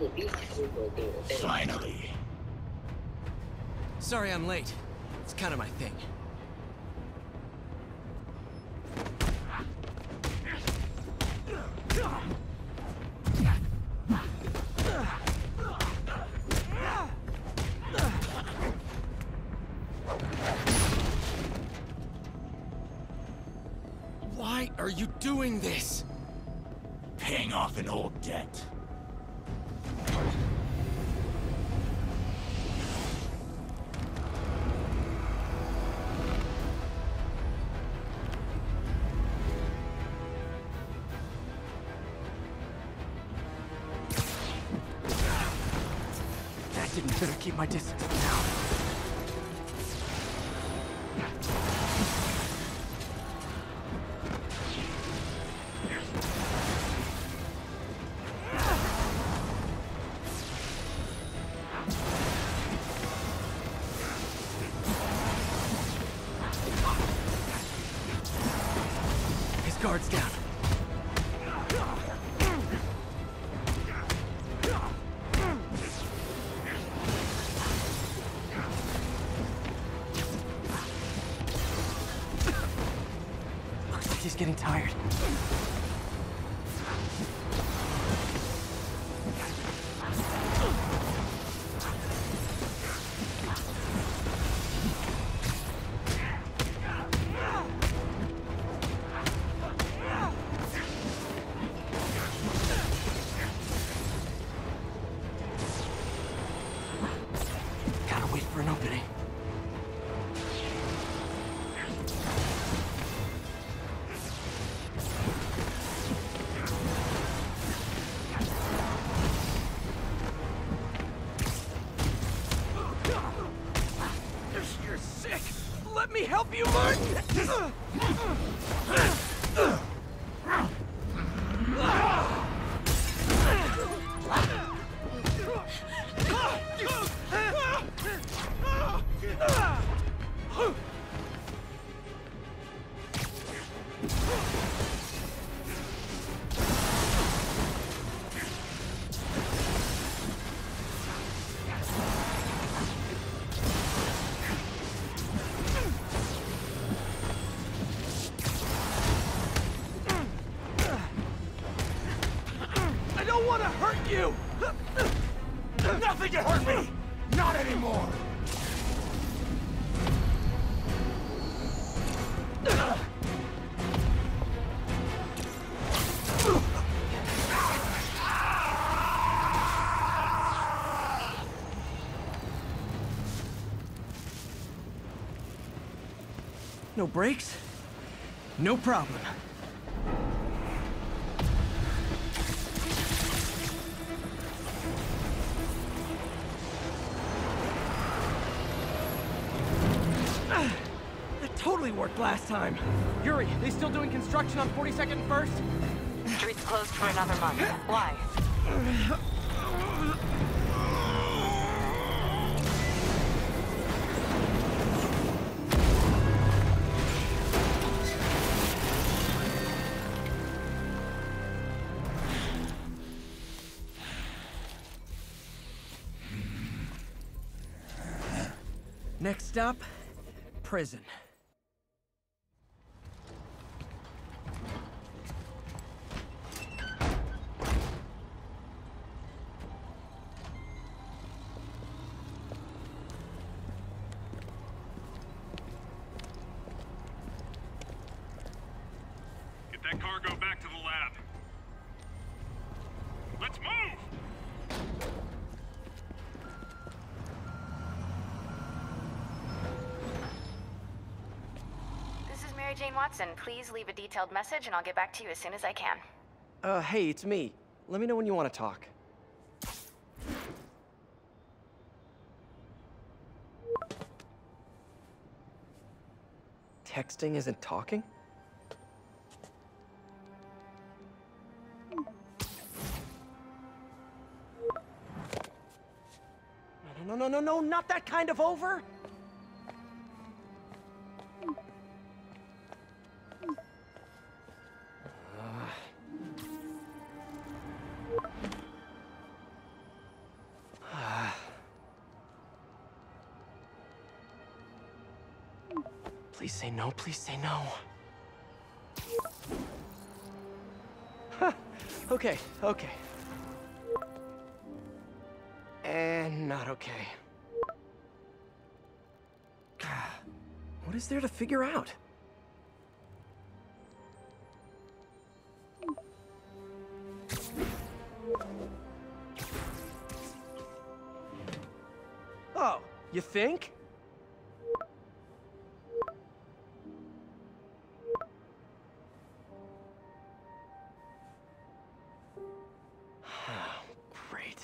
Finally. Sorry I'm late. It's kind of my thing. Why are you doing this? Paying off an old debt. That didn't better keep my distance now. Guards down. Looks like he's getting tired. For an opening. You're sick! Let me help you, Martin! I don't want to hurt you! Nothing can hurt me! Not anymore! No brakes? No problem. That totally worked last time. Yuri, they still doing construction on 42nd and 1st? Street's closed for another month. Why? Next stop, prison. Get that cargo back to the lab. Let's move! Mary Jane Watson, please leave a detailed message and I'll get back to you as soon as I can. Hey, it's me. Let me know when you want to talk. Texting isn't talking? No, not that kind of over! Please say no, please say no. Huh. Okay, okay. And not okay. What is there to figure out? Oh, you think? Great.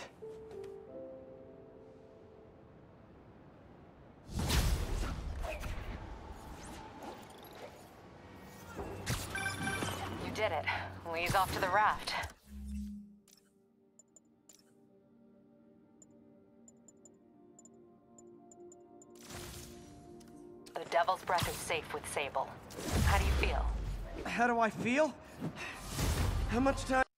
You did it. Lee's off to the raft. The Devil's Breath is safe with Sable. How do you feel? How do I feel? How much time?